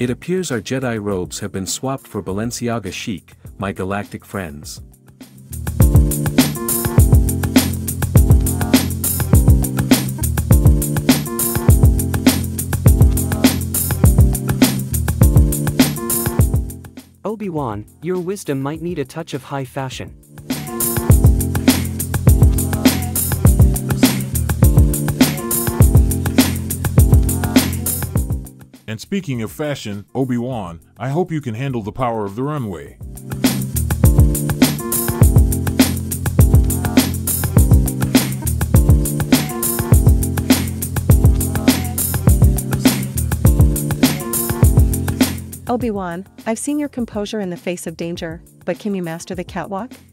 It appears our Jedi robes have been swapped for Balenciaga chic, my galactic friends. Obi-Wan, your wisdom might need a touch of high fashion. And speaking of fashion, Obi-Wan, I hope you can handle the power of the runway. Obi-Wan, I've seen your composure in the face of danger, but can you master the catwalk?